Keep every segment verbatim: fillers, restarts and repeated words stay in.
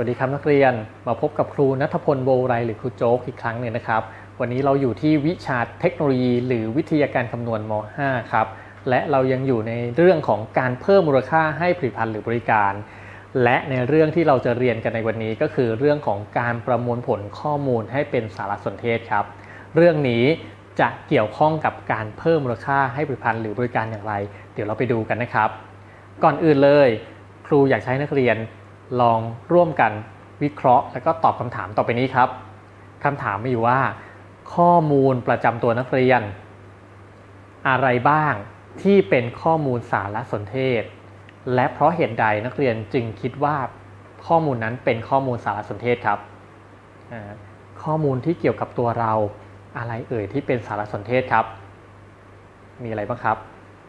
วัสดีครับนักเรียนมาพบกับครูณัฐพล โวไรหรือครูโจ๊กอีกครั้งหนึ่งนะครับวันนี้เราอยู่ที่วิชาเทคโนโลยีหรือวิทยาการคำนวณม ห้า ครับและเรายังอยู่ในเรื่องของการเพิ่มมูลค่าให้ผลิตภัณฑ์หรือบริการและในเรื่องที่เราจะเรียนกันในวันนี้ก็คือเรื่องของการประมวลผลข้อมูลให้เป็นสารสนเทศครับเรื่องนี้จะเกี่ยวข้องกับการเพิ่มมูลค่าให้ผลิตภัณฑ์หรือบริการอย่างไรเดี๋ยวเราไปดูกันนะครับก่อนอื่นเลยครูอยากให้นักเรียนลองร่วมกันวิเคราะห์และก็ตอบคำถามต่อไปนี้ครับคำถามมีอยู่ว่าข้อมูลประจำตัวนักเรียนอะไรบ้างที่เป็นข้อมูลสารสนเทศและเพราะเหตุใดนักเรียนจึงคิดว่าข้อมูลนั้นเป็นข้อมูลสารสนเทศครับข้อมูลที่เกี่ยวกับตัวเราอะไรเอ่ยที่เป็นสารสนเทศครับมีอะไรบ้างครับ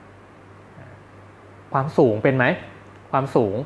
ความสูงเป็นไหมความสูง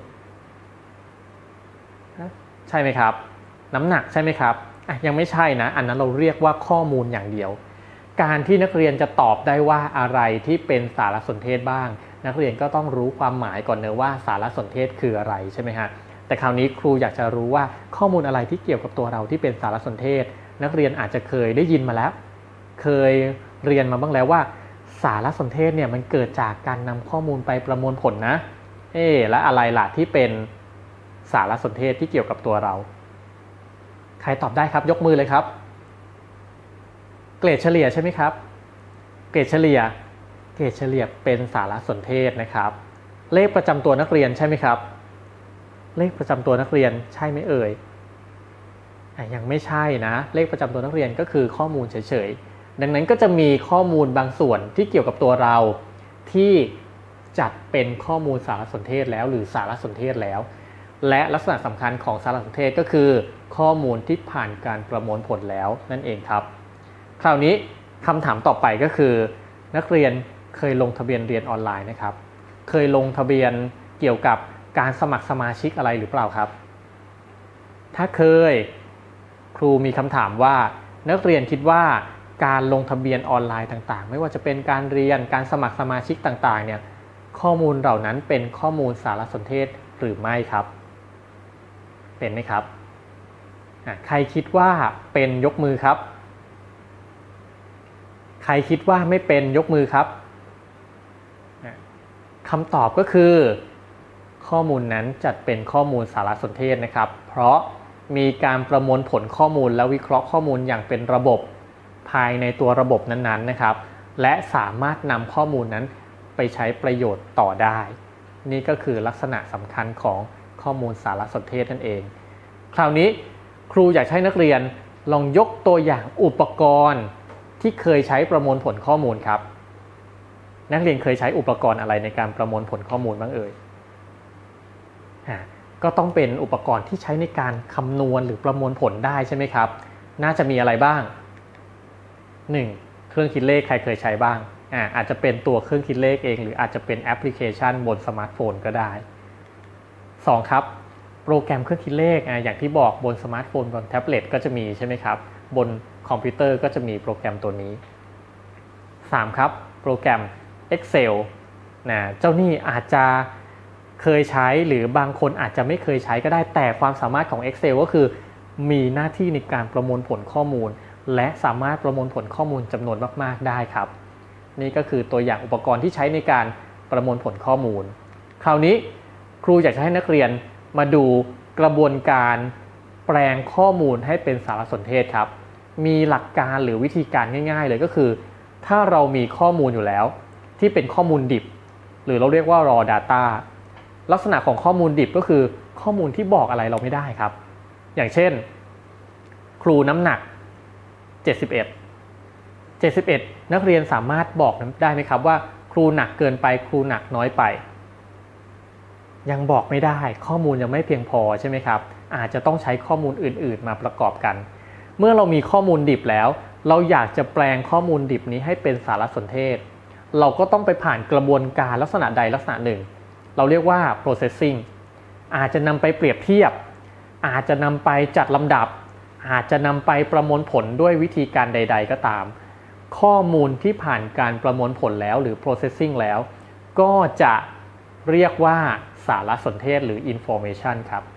ใช่ไหมครับน้ำหนักใช่ไหมครับอ่ะยังไม่ใช่นะอันนั้นเราเรียกว่าข้อมูลอย่างเดียวการที่นักเรียนจะตอบได้ว่าอะไรที่เป็นสารสนเทศบ้างนักเรียนก็ต้องรู้ความหมายก่อนเนอะว่าสารสนเทศคืออะไรใช่ไหมฮะแต่คราวนี้ครูอยากจะรู้ว่าข้อมูลอะไรที่เกี่ยวกับตัวเราที่เป็นสารสนเทศนักเรียนอาจจะเคยได้ยินมาแล้วเคยเรียนมาบ้างแล้วว่าสารสนเทศเนี่ยมันเกิดจากการนำข้อมูลไปประมวลผลนะเอ๊ะและอะไรล่ะที่เป็นสารสนเทศที่เกี่ยวกับตัวเราใครตอบได้ครับยกมือเลยครับเกรดเฉลี่ยใช่ไหมครับเกรดเฉลี่ยเกรดเฉลี่ยเป็นสารสนเทศนะครับเลขประจำตัวนักเรียนใช่ไหมครับเลขประจำตัวนักเรียนใช่ไหมเอ่ยยังไม่ใช่นะเลขประจำตัวนักเรียนก็คือข้อมูลเฉยๆดังนั้นก็จะมีข้อมูลบางส่วนที่เกี่ยวกับตัวเราที่จัดเป็นข้อมูลสารสนเทศแล้วหรือสารสนเทศแล้วและลักษณะสำคัญของสารสนเทศก็คือข้อมูลที่ผ่านการประมวลผลแล้วนั่นเองครับคราวนี้คำถามต่อไปก็คือนักเรียนเคยลงทะเบียนเรียนออนไลน์นะครับเคยลงทะเบียนเกี่ยวกับการสมัครสมาชิกอะไรหรือเปล่าครับถ้าเคยครูมีคำถามว่านักเรียนคิดว่าการลงทะเบียนออนไลน์ต่างๆไม่ว่าจะเป็นการเรียนการสมัครสมาชิกต่างๆเนี่ยข้อมูลเหล่านั้นเป็นข้อมูลสารสนเทศหรือไม่ครับเป็นไหมครับใครคิดว่าเป็นยกมือครับใครคิดว่าไม่เป็นยกมือครับคำตอบก็คือข้อมูลนั้นจัดเป็นข้อมูลสารสนเทศนะครับเพราะมีการประมวลผลข้อมูลและวิเคราะห์ข้อมูลอย่างเป็นระบบภายในตัวระบบนั้นๆนะครับและสามารถนำข้อมูลนั้นไปใช้ประโยชน์ต่อได้นี่ก็คือลักษณะสำคัญของข้อมูลสารสนเทศนั่นเองคราวนี้ครูอยากให้นักเรียนลองยกตัวอย่างอุปกรณ์ที่เคยใช้ประมวลผลข้อมูลครับนักเรียนเคยใช้อุปกรณ์อะไรในการประมวลผลข้อมูลบ้างเอ่ยก็ต้องเป็นอุปกรณ์ที่ใช้ในการคำนวณหรือประมวลผลได้ใช่ไหมครับน่าจะมีอะไรบ้างหนึ่งเครื่องคิดเลขใครเคยใช้บ้างอ่าอาจจะเป็นตัวเครื่องคิดเลขเองหรืออาจจะเป็นแอปพลิเคชันบนสมาร์ทโฟนก็ได้สองครับโปรแกรมเครื่องคิดเลขอ่าอย่างที่บอกบนสมาร์ทโฟนบนแท็บเล็ตก็จะมีใช่ไหมครับบนคอมพิวเตอร์ก็จะมีโปรแกรมตัวนี้สามครับโปรแกรม Excel นะเจ้านี่อาจจะเคยใช้หรือบางคนอาจจะไม่เคยใช้ก็ได้แต่ความสามารถของ Excel ก็คือมีหน้าที่ในการประมวลผลข้อมูลและสามารถประมวลผลข้อมูลจำนวนมากๆได้ครับนี่ก็คือตัวอย่างอุปกรณ์ที่ใช้ในการประมวลผลข้อมูลคราวนี้ครูอยากจะให้นักเรียนมาดูกระบวนการแปลงข้อมูลให้เป็นสารสนเทศครับมีหลักการหรือวิธีการง่ายๆเลยก็คือถ้าเรามีข้อมูลอยู่แล้วที่เป็นข้อมูลดิบหรือเราเรียกว่า raw data ลักษณะของข้อมูลดิบก็คือข้อมูลที่บอกอะไรเราไม่ได้ครับอย่างเช่นครูน้ำหนักเจ็ดสิบเอ็ด เจ็ดสิบเอ็ดนักเรียนสามารถบอกได้ไหมครับว่าครูหนักเกินไปครูหนักน้อยไปยังบอกไม่ได้ข้อมูลยังไม่เพียงพอใช่ไหมครับอาจจะต้องใช้ข้อมูลอื่นๆมาประกอบกันเมื่อเรามีข้อมูลดิบแล้วเราอยากจะแปลงข้อมูลดิบนี้ให้เป็นสารสนเทศเราก็ต้องไปผ่านกระบวนการลักษณะใดลักษณะหนึ่งเราเรียกว่า processing อาจจะนำไปเปรียบเทียบอาจจะนำไปจัดลำดับอาจจะนำไปประมวลผลด้วยวิธีการใดๆก็ตามข้อมูลที่ผ่านการประมวลผลแล้วหรือ processing แล้วก็จะเรียกว่าสารสนเทศหรือ information ครับ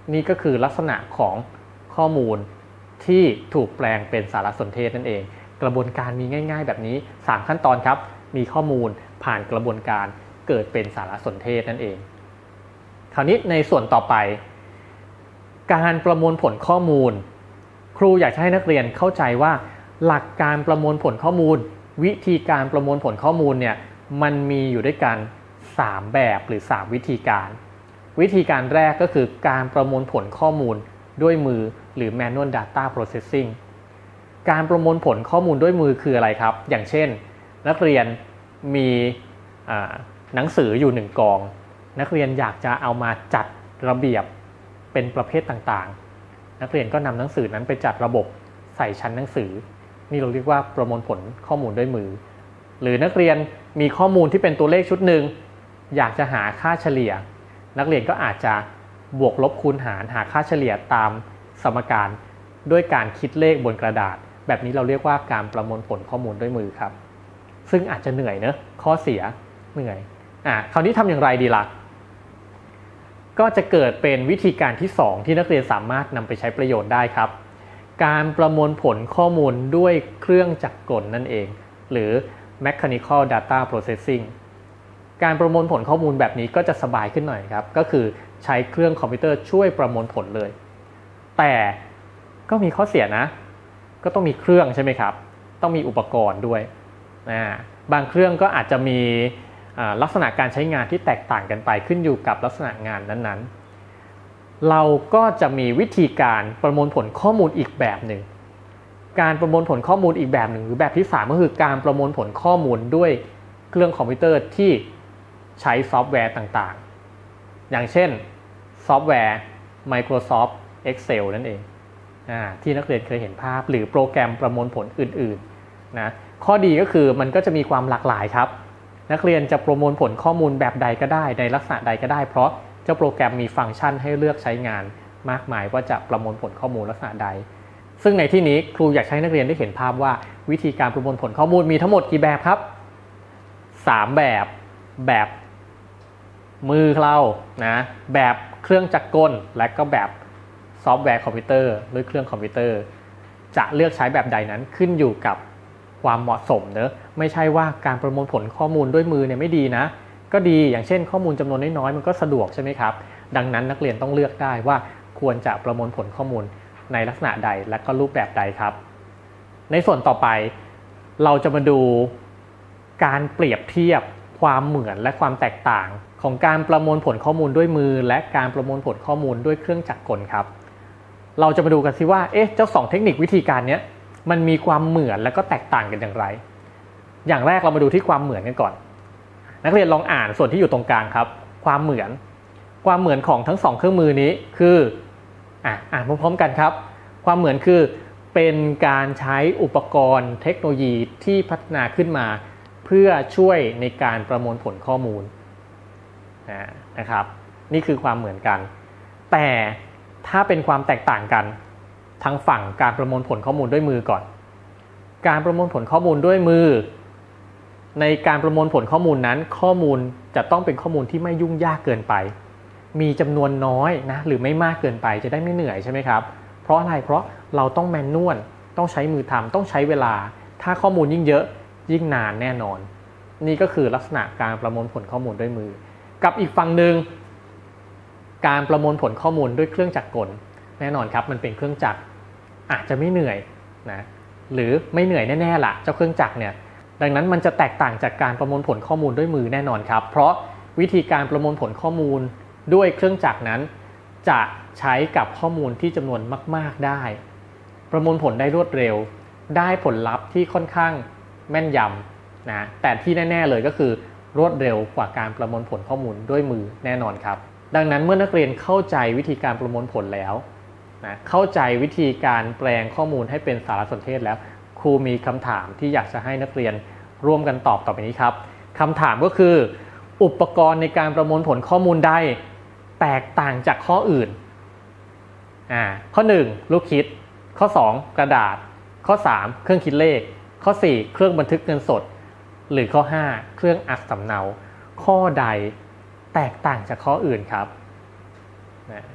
นี่ก็คือลักษณะของข้อมูลที่ถูกแปลงเป็นสารสนเทศนั่นเองกระบวนการมีง่ายๆแบบนี้สามขั้นตอนครับมีข้อมูลผ่านกระบวนการเกิดเป็นสารสนเทศนั่นเองคราวนี้ในส่วนต่อไปการประมวลผลข้อมูลครูอยากให้นักเรียนเข้าใจว่าหลักการประมวลผลข้อมูลวิธีการประมวลผลข้อมูลเนี่ยมันมีอยู่ด้วยกันสามแบบหรือสามวิธีการวิธีการแรกก็คือการประมวลผลข้อมูลด้วยมือหรือ manual data processing การประมวลผลข้อมูลด้วยมือคืออะไรครับอย่างเช่นนักเรียนมีหนังสืออยู่หนึ่งกองนักเรียนอยากจะเอามาจัดระเบียบเป็นประเภทต่างๆนักเรียนก็นำหนังสือนั้นไปจัดระบบใส่ชั้นหนังสือนี่เราเรียกว่าประมวลผลข้อมูลด้วยมือหรือนักเรียนมีข้อมูลที่เป็นตัวเลขชุดหนึ่งอยากจะหาค่าเฉลี่ยนักเรียนก็อาจจะบวกลบคูณหารหาค่าเฉลี่ยตามสมการด้วยการคิดเลขบนกระดาษแบบนี้เราเรียกว่าการประมวลผลข้อมูลด้วยมือครับซึ่งอาจจะเหนื่อยเนอะข้อเสียเหนื่อยอ่ะคราวนี้ทำอย่างไรดีล่ะก็จะเกิดเป็นวิธีการที่สองที่นักเรียนสามารถนำไปใช้ประโยชน์ได้ครับการประมวลผลข้อมูลด้วยเครื่องจักรกลนั่นเองหรือ mechanical data processing การประมวลผลข้อมูลแบบนี้ก็จะสบายขึ้นหน่อยครับก็คือใช้เครื่องคอมพิวเตอร์ช่วยประมวลผลเลยแต่ก็มีข้อเสียนะก็ต้องมีเครื่องใช่ไหมครับต้องมีอุปกรณ์ด้วยนะบางเครื่องก็อาจจะมีลักษณะการใช้งานที่แตกต่างกันไปขึ้นอยู่กับลักษณะงานนั้นๆเราก็จะมีวิธีการประมวลผลข้อมูลอีกแบบหนึ่งการประมวลผลข้อมูลอีกแบบหนึ่งหรือแบบที่สามก็คือการประมวลผลข้อมูลด้วยเครื่องคอมพิวเตอร์ที่ใช้ซอฟต์แวร์ต่างๆอย่างเช่นซอฟต์แวร์ Microsoft Excel นั่นเองที่นักเรียนเคยเห็นภาพหรือโปรแกรมประมวลผลอื่นๆนะข้อดีก็คือมันก็จะมีความหลากหลายครับนักเรียนจะประมวลผลข้อมูลแบบใดก็ได้ในลักษณะใดก็ได้เพราะเจ้าโปรแกรมมีฟังก์ชันให้เลือกใช้งานมากมายว่าจะประมวลผลข้อมูลลักษณะใดซึ่งในที่นี้ครูอยากให้นักเรียนได้เห็นภาพว่าวิธีการประมวลผลข้อมูลมีทั้งหมดกี่แบบครับสามแบบแบบมือเรานะแบบเครื่องจักรกลและก็แบบซอฟต์แวร์คอมพิวเตอร์หรือเครื่องคอมพิวเตอร์จะเลือกใช้แบบใดนั้นขึ้นอยู่กับความเหมาะสมเนอะไม่ใช่ว่าการประมวลผลข้อมูลด้วยมือเนี่ยไม่ดีนะก็ดีอย่างเช่นข้อมูลจำนวนน้อยๆมันก็สะดวกใช่ไหมครับดังนั้นนักเรียนต้องเลือกได้ว่าควรจะประมวลผลข้อมูลในลักษณะใดและก็รูปแบบใดครับในส่วนต่อไปเราจะมาดูการเปรียบเทียบความเหมือนและความแตกต่างของการประมวลผลข้อมูลด้วยมือและการประมวลผลข้อมูลด้วยเครื่องจักรกลครับเราจะมาดูกันสิว่าเอ๊ะเจ้าสองเทคนิควิธีการนี้มันมีความเหมือนและก็แตกต่างกันอย่างไรอย่างแรกเรามาดูที่ความเหมือนกันก่อนนักเรียนลองอ่านส่วนที่อยู่ตรงกลางครับความเหมือนความเหมือนของทั้งสองเครื่องมือนี้คืออ่ะอ่านพร้อมๆกันครับความเหมือนคือเป็นการใช้อุปกรณ์เทคโนโลยีที่พัฒนาขึ้นมาเพื่อช่วยในการประมวลผลข้อมูลนะครับนี่คือความเหมือนกันแต่ถ้าเป็นความแตกต่างกันทางฝั่งการประมวลผลข้อมูลด้วยมือก่อนการประมวลผลข้อมูลด้วยมือในการประมวลผลข้อมูลนั้นข้อมูลจะต้องเป็นข้อมูลที่ไม่ยุ่งยากเกินไปมีจำนวนน้อยนะหรือไม่มากเกินไปจะได้ไม่เหนื่อยใช่ไหมครับเพราะอะไรเพราะเราต้องแมนนวลต้องใช้มือทำต้องใช้เวลาถ้าข้อมูลยิ่งเยอะยิ่งนานแน่นอนนี่ก็คือลักษณะการประมวลผลข้อมูลด้วยมือกับอีกฝั่งหนึ่งการประมวลผลข้อมูลด้วยเครื่องจักรกลแน่นอนครับมันเป็นเครื่องจักรอาจจะไม่เหนื่อยนะหรือไม่เหนื่อยแน่ๆล่ะเจ้าเครื่องจักรเนี่ยดังนั้นมันจะแตกต่างจากการประมวลผลข้อมูลด้วยมือแน่นอนครับเพราะวิธีการประมวลผลข้อมูลด้วยเครื่องจักรนั้นจะใช้กับข้อมูลที่จำนวนมากๆได้ประมวลผลได้รวดเร็วได้ผลลัพธ์ที่ค่อนข้างแม่นยำนะแต่ที่แน่ๆเลยก็คือรวดเร็วกว่าการประมวลผลข้อมูลด้วยมือแน่นอนครับดังนั้นเมื่อนักเรียนเข้าใจวิธีการประมวลผลแล้วนะเข้าใจวิธีการแปลงข้อมูลให้เป็นสารสนเทศแล้วครูมีคำถามที่อยากจะให้นักเรียนร่วมกันตอบต่อไปนี้ครับคำถามก็คืออุปกรณ์ในการประมวลผลข้อมูลใดแตกต่างจากข้ออื่นอ่าข้อหนึ่งลูกคิดข้อสองกระดาษข้อสามเครื่องคิดเลขข้อสี่เครื่องบันทึกเงินสดหรือข้อห้าเครื่องอัดสำเนาข้อใดแตกต่างจากข้ออื่นครับนะ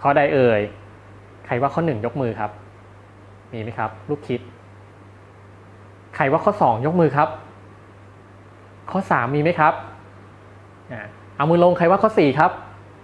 ข้อใดเอ่ยใครว่าข้อหนึ่งยกมือครับมีไหมครับลูกคิดใครว่าข้อสองยกมือครับข้อสามมีไหมครับเอามือลงใครว่าข้อสี่ครับ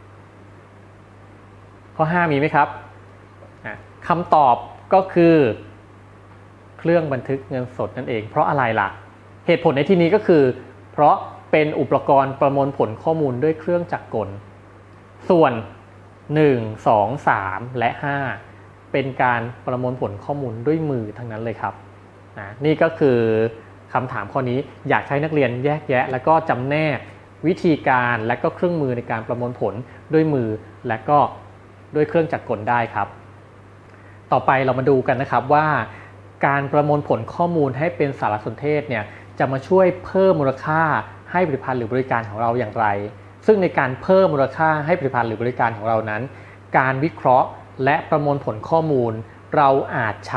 ข้อห้ามีไหมครับคำตอบก็คือเครื่องบันทึกเงินสดนั่นเองเพราะอะไรล่ะเหตุผลในที่นี้ก็คือเพราะเป็นอุปกรณ์ประมวลผลข้อมูลด้วยเครื่องจักรกลส่วนหนึ่ง สอง สามและห้าเป็นการประมวลผลข้อมูลด้วยมือทั้งนั้นเลยครับนะนี่ก็คือคำถามข้อนี้อยากให้นักเรียนแยกแยะแล้วก็จำแนกวิธีการและก็เครื่องมือในการประมวลผลด้วยมือและก็ด้วยเครื่องจักรกลได้ครับต่อไปเรามาดูกันนะครับว่าการประมวลผลข้อมูลให้เป็นสารสนเทศเนี่ยจะมาช่วยเพิ่มมูลค่าให้ผลิตภัณฑ์หรือบริการของเราอย่างไรซึ่งในการเพิ่มมูลค่าให้ผลิตภัณฑ์หรือบริการของเรานั้นการวิเคราะห์และประมวลผลข้อมูลเราอาจใช้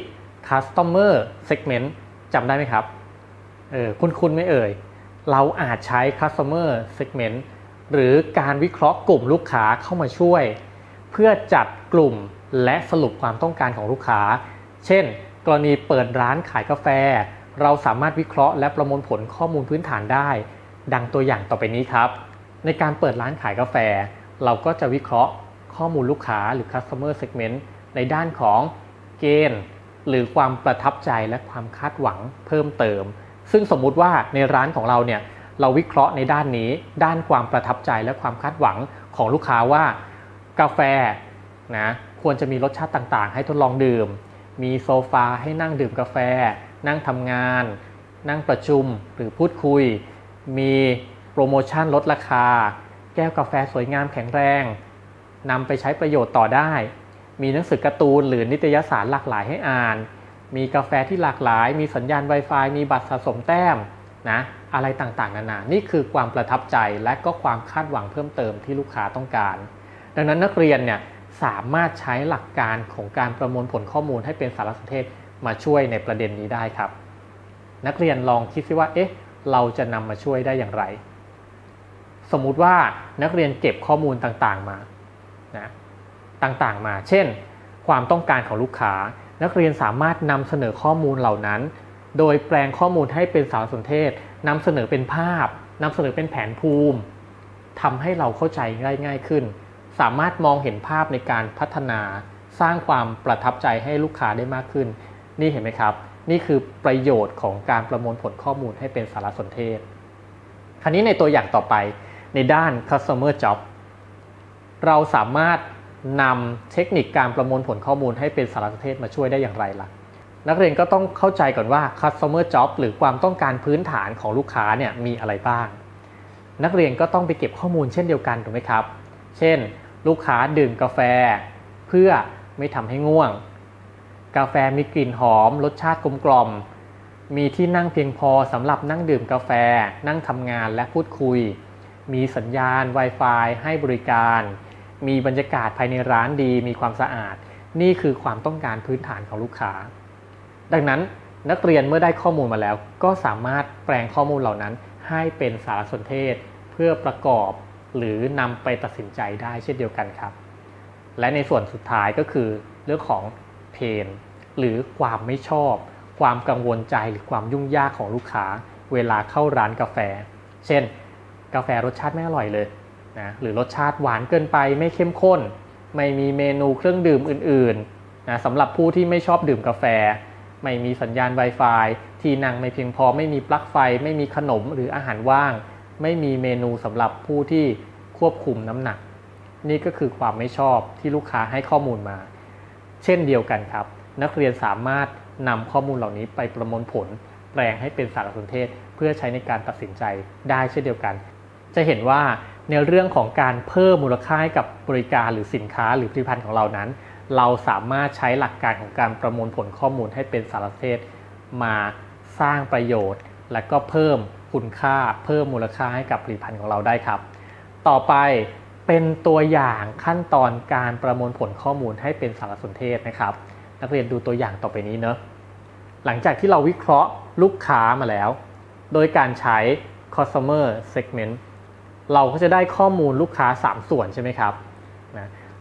customer segment จำได้ไหมครับเออคุ้นๆไหมเอ่ยเราอาจใช้ customer segment หรือการวิเคราะห์กลุ่มลูกค้าเข้ามาช่วยเพื่อจัดกลุ่มและสรุปความต้องการของลูกค้าเช่นกรณีเปิดร้านขายกาแฟเราสามารถวิเคราะห์และประมวลผลข้อมูลพื้นฐานได้ดังตัวอย่างต่อไปนี้ครับในการเปิดร้านขายกาแฟเราก็จะวิเคราะห์ข้อมูลลูกค้าหรือ customer segment ในด้านของเกณฑ์หรือความประทับใจและความคาดหวังเพิ่มเติมซึ่งสมมุติว่าในร้านของเราเนี่ยเราวิเคราะห์ในด้านนี้ด้านความประทับใจและความคาดหวังของลูกค้าว่ากาแฟนะควรจะมีรสชาติต่างๆให้ทดลองดื่มมีโซฟาให้นั่งดื่มกาแฟนั่งทำงานนั่งประชุมหรือพูดคุยมีโปรโมชั่นลดราคาแก้วกาแฟสวยงามแข็งแรงนำไปใช้ประโยชน์ต่อได้มีหนังสือการ์ตูนหรือนิตยสารหลากหลายให้อ่านมีกาแฟที่หลากหลายมีสัญญาณ Wi-Fi มีบัตรสะสมแต้มนะอะไรต่างๆนานานี่คือความประทับใจและก็ความคาดหวังเพิ่มเติมที่ลูกค้าต้องการดังนั้นนักเรียนเนี่ยสามารถใช้หลักการของการประมวลผลข้อมูลให้เป็นสารสนเทศมาช่วยในประเด็นนี้ได้ครับนักเรียนลองคิดซิว่าเอ๊ะเราจะนำมาช่วยได้อย่างไรสมมุติว่านักเรียนเก็บข้อมูลต่างๆมานะต่างๆมาเช่นความต้องการของลูกค้านักเรียนสามารถนำเสนอข้อมูลเหล่านั้นโดยแปลงข้อมูลให้เป็นสารสนเทศนำเสนอเป็นภาพนำเสนอเป็นแผนภูมิทำให้เราเข้าใจง่ายง่ายขึ้นสามารถมองเห็นภาพในการพัฒนาสร้างความประทับใจให้ลูกค้าได้มากขึ้นนี่เห็นไหมครับนี่คือประโยชน์ของการประมวลผลข้อมูลให้เป็นสารสนเทศคราวนี้ในตัวอย่างต่อไปในด้าน customer job เราสามารถนำเทคนิคการประมวลผลข้อมูลให้เป็นสารสนเทศมาช่วยได้อย่างไรล่ะนักเรียนก็ต้องเข้าใจก่อนว่า customer job หรือความต้องการพื้นฐานของลูกค้าเนี่ยมีอะไรบ้างนักเรียนก็ต้องไปเก็บข้อมูลเช่นเดียวกันถูกไหมครับเช่นลูกค้าดื่มกาแฟเพื่อไม่ทำให้ง่วงกาแฟมีกลิ่นหอมรสชาติกลมกล่อมมีที่นั่งเพียงพอสำหรับนั่งดื่มกาแฟนั่งทำงานและพูดคุยมีสัญญาณ Wi-Fi ให้บริการมีบรรยากาศภายในร้านดีมีความสะอาดนี่คือความต้องการพื้นฐานของลูกค้าดังนั้นนักเรียนเมื่อได้ข้อมูลมาแล้วก็สามารถแปลงข้อมูลเหล่านั้นให้เป็นสารสนเทศเพื่อประกอบหรือนำไปตัดสินใจได้เช่นเดียวกันครับและในส่วนสุดท้ายก็คือเรื่องของเพนหรือความไม่ชอบความกังวลใจหรือความยุ่งยากของลูกค้าเวลาเข้าร้านกาแฟเช่นกาแฟรสชาติไม่อร่อยเลยนะหรือรสชาติหวานเกินไปไม่เข้มข้นไม่มีเมนูเครื่องดื่มอื่นๆนะสำหรับผู้ที่ไม่ชอบดื่มกาแฟไม่มีสัญญาณ Wi-Fi ที่นั่งไม่เพียงพอไม่มีปลั๊กไฟไม่มีขนมหรืออาหารว่างไม่มีเมนูสำหรับผู้ที่ควบคุมน้ำหนักนี่ก็คือความไม่ชอบที่ลูกค้าให้ข้อมูลมาเช่นเดียวกันครับนักเรียนสามารถนำข้อมูลเหล่านี้ไปประมวลผลแปลงให้เป็นสารสนเทศเพื่อใช้ในการตัดสินใจได้เช่นเดียวกันจะเห็นว่าในเรื่องของการเพิ่มมูลค่าให้กับบริการหรือสินค้าหรือผลิตภัณฑ์ของเรานั้นเราสามารถใช้หลักการของการประมวลผลข้อมูลให้เป็นสารสนเทศมาสร้างประโยชน์และก็เพิ่มคุณค่าเพิ่มมูลค่าให้กับผลิตภัณฑ์ของเราได้ครับต่อไปเป็นตัวอย่างขั้นตอนการประมวลผลข้อมูลให้เป็นสารสนเทศนะครับนักเรียนดูตัวอย่างต่อไปนี้เนอะหลังจากที่เราวิเคราะห์ลูกค้ามาแล้วโดยการใช้ customer segment เราก็จะได้ข้อมูลลูกค้าสามส่วนใช่ไหมครับนะ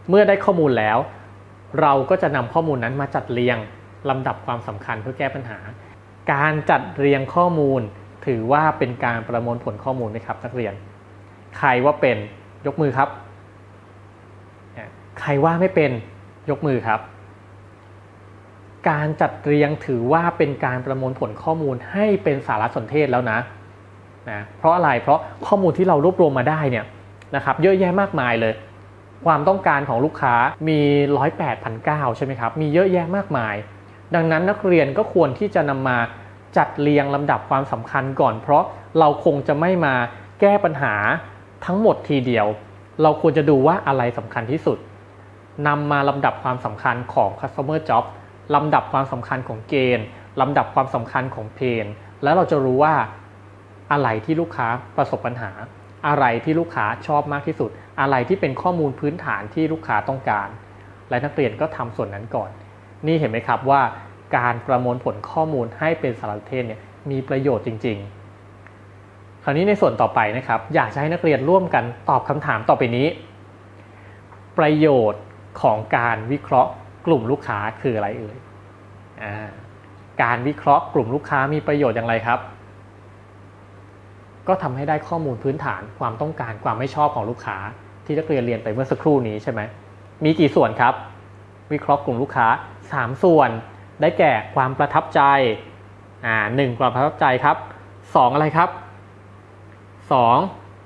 เมื่อได้ข้อมูลแล้วเราก็จะนำข้อมูลนั้นมาจัดเรียงลำดับความสำคัญเพื่อแก้ปัญหาการจัดเรียงข้อมูลถือว่าเป็นการประมวลผลข้อมูลไหมครับนักเรียนใครว่าเป็นยกมือครับใครว่าไม่เป็นยกมือครับการจัดเรียงถือว่าเป็นการประมวลผลข้อมูลให้เป็นสารสนเทศแล้วนะนะเพราะอะไรเพราะข้อมูลที่เรารวบรวมมาได้เนี่ยนะครับเยอะแยะมากมายเลยความต้องการของลูกค้ามีหนึ่งร้อยแปดพันเก้าใช่ไหมครับมีเยอะแยะมากมายดังนั้นนักเรียนก็ควรที่จะนำมาจัดเรียงลำดับความสำคัญก่อนเพราะเราคงจะไม่มาแก้ปัญหาทั้งหมดทีเดียวเราควรจะดูว่าอะไรสำคัญที่สุดนำมาลำดับความสำคัญของ customer job ลำดับความสำคัญของเกณฑ์ลำดับความสำคัญของเพนแล้วเราจะรู้ว่าอะไรที่ลูกค้าประสบปัญหาอะไรที่ลูกค้าชอบมากที่สุดอะไรที่เป็นข้อมูลพื้นฐานที่ลูกค้าต้องการและนักเรียนก็ทำส่วนนั้นก่อนนี่เห็นไหมครับว่าการประมวลผลข้อมูลให้เป็นสารสนเทศเนี่ยมีประโยชน์จริงๆคราวนี้ในส่วนต่อไปนะครับอยากจะให้นักเรียนร่วมกันตอบคำถามต่อไปนี้ประโยชน์ของการวิเคราะห์กลุ่มลูกค้าคืออะไรเอ่ยอ่าการวิเคราะห์กลุ่มลูกค้ามีประโยชน์อย่างไรครับก็ทำให้ได้ข้อมูลพื้นฐานความต้องการความไม่ชอบของลูกค้าที่นักเรียนเรียนไปเมื่อสักครู่นี้ใช่ไหมมีกี่ส่วนครับวิเคราะห์กลุ่มลูกค้าสามส่วนได้แก่ความประทับใจอ่าหนึ่งความประทับใจครับสองอะไรครับสอง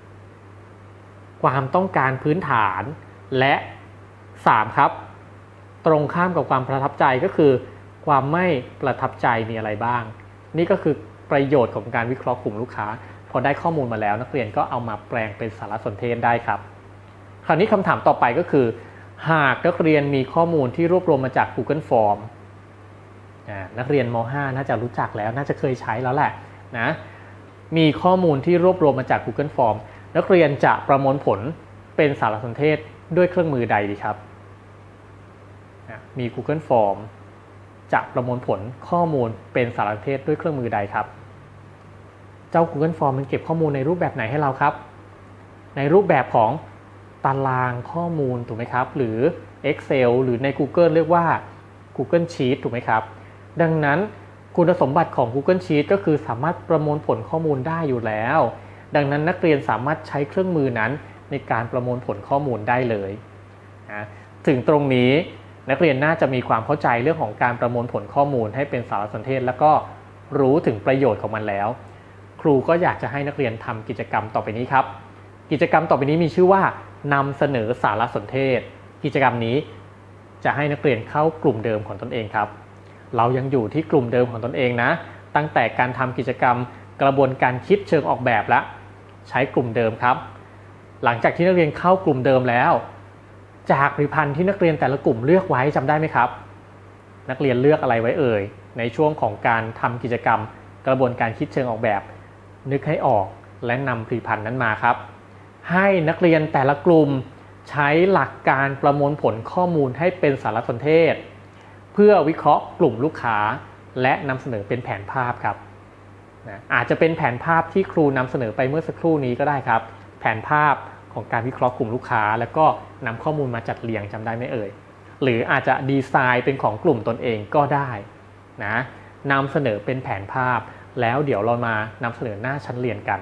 ความต้องการพื้นฐานและสามครับตรงข้ามกับความประทับใจก็คือความไม่ประทับใจมีอะไรบ้างนี่ก็คือประโยชน์ของการวิเคราะห์กลุ่มลูกค้าพอได้ข้อมูลมาแล้วนักเรียนก็เอามาแปลงเป็นสารสนเทศได้ครับคราวนี้คำถามต่อไปก็คือหากนักเรียนมีข้อมูลที่รวบรวมมาจาก Google Form นักเรียนม.ห้า น่าจะรู้จักแล้วน่าจะเคยใช้แล้วแหละนะมีข้อมูลที่รวบรวมมาจาก Google Form นักเรียนจะประมวลผลเป็นสารสนเทศด้วยเครื่องมือใดดีครับมี Google Form จะประมวลผลข้อมูลเป็นสารสนเทศด้วยเครื่องมือใดครับเจ้า Google Form มันเก็บข้อมูลในรูปแบบไหนให้เราครับในรูปแบบของตารางข้อมูลถูกไหมครับหรือ Excel หรือใน Google เรียกว่า Google Sheet ถูกไหมครับดังนั้นคุณสมบัติของ Google Sheet ก็คือสามารถประมวลผลข้อมูลได้อยู่แล้วดังนั้นนักเรียนสามารถใช้เครื่องมือนั้นในการประมวลผลข้อมูลได้เลยนะถึงตรงนี้นักเรียนน่าจะมีความเข้าใจเรื่องของการประมวลผลข้อมูลให้เป็นสารสนเทศแล้วก็รู้ถึงประโยชน์ของมันแล้วครูก็อยากจะให้นักเรียนทำกิจกรรมต่อไปนี้ครับกิจกรรมต่อไปนี้มีชื่อว่านำเสนอสารสนเทศกิจกรรมนี้จะให้นักเรียนเข้ากลุ่มเดิมของตนเองครับเรายังอยู่ที่กลุ่มเดิมของตนเองนะตั้งแต่การทำกิจกรรมกระบวนการคิดเชิงออกแบบและใช้กลุ่มเดิมครับหลังจากที่นักเรียนเข้ากลุ่มเดิมแล้วจากผลิตภัณฑ์ที่นักเรียนแต่ละกลุ่มเลือกไว้จำได้ไหมครับนักเรียนเลือกอะไรไว้เอ่ยในช่วงของการทำกิจกรรมกระบวนการคิดเชิงออกแบบนึกให้ออกและนำผลิตภัณฑ์นั้นมาครับให้นักเรียนแต่ละกลุ่มใช้หลักการประมวลผลข้อมูลให้เป็นสารสนเทศเพื่อวิเคราะห์กลุ่มลูกค้าและนำเสนอเป็นแผนภาพครับนะอาจจะเป็นแผนภาพที่ครูนำเสนอไปเมื่อสักครู่นี้ก็ได้ครับแผนภาพของการวิเคราะห์กลุ่มลูกค้าแล้วก็นำข้อมูลมาจัดเรียงจำได้ไหมเอ่ยหรืออาจจะดีไซน์เป็นของกลุ่มตนเองก็ได้นะนำเสนอเป็นแผนภาพแล้วเดี๋ยวเรามานำเสนอหน้าชั้นเรียนกัน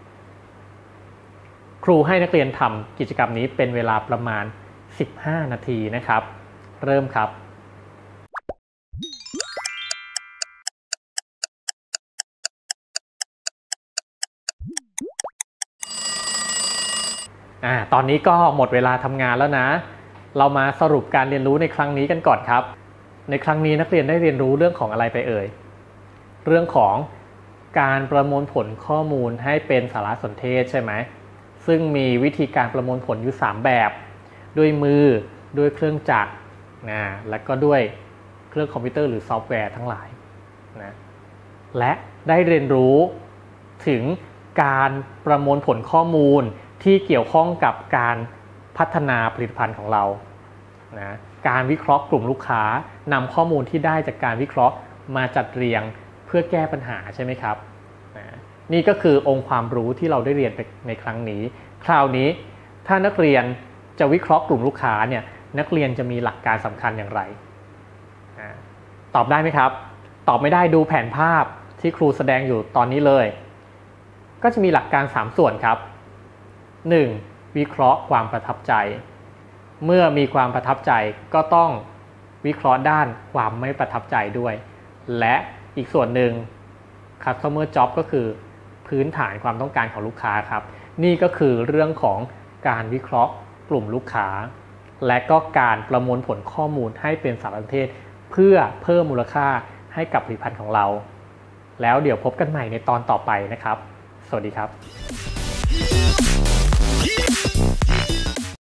ครูให้นักเรียนทำกิจกรรมนี้เป็นเวลาประมาณสิบห้านาทีนะครับเริ่มครับอ่าตอนนี้ก็หมดเวลาทำงานแล้วนะเรามาสรุปการเรียนรู้ในครั้งนี้กันก่อนครับในครั้งนี้นักเรียนได้เรียนรู้เรื่องของอะไรไปเอ่ยเรื่องของการประมวลผลข้อมูลให้เป็นสารสนเทศใช่ไหมซึ่งมีวิธีการประมวลผลอยู่สามแบบด้วยมือด้วยเครื่องจักรนะและก็ด้วยเครื่องคอมพิวเตอร์หรือซอฟต์แวร์ทั้งหลายนะและได้เรียนรู้ถึงการประมวลผลข้อมูลที่เกี่ยวข้องกับการพัฒนาผลิตภัณฑ์ของเรานะการวิเคราะห์กลุ่มลูกค้านำข้อมูลที่ได้จากการวิเคราะห์มาจัดเรียงเพื่อแก้ปัญหาใช่ไหมครับนะนี่ก็คือองค์ความรู้ที่เราได้เรียนไปในครั้งนี้คราวนี้ถ้านักเรียนจะวิเคราะห์กลุ่มลูกค้าเนี่ยนักเรียนจะมีหลักการสำคัญอย่างไรตอบได้ไหมครับตอบไม่ได้ดูแผนภาพที่ครูแสดงอยู่ตอนนี้เลยก็จะมีหลักการสามส่วนครับ หนึ่ง. วิเคราะห์ความประทับใจเมื่อมีความประทับใจก็ต้องวิเคราะห์ด้านความไม่ประทับใจด้วยและอีกส่วนหนึ่ง customer job ก็คือพื้นฐานความต้องการของลูกค้าครับนี่ก็คือเรื่องของการวิเคราะห์กลุ่มลูกค้าและก็การประมวลผลข้อมูลให้เป็นสารสนเทศเพื่อเพิ่มมูลค่าให้กับผลิตภัณฑ์ของเราแล้วเดี๋ยวพบกันใหม่ในตอนต่อไปนะครับสวัสดีครับ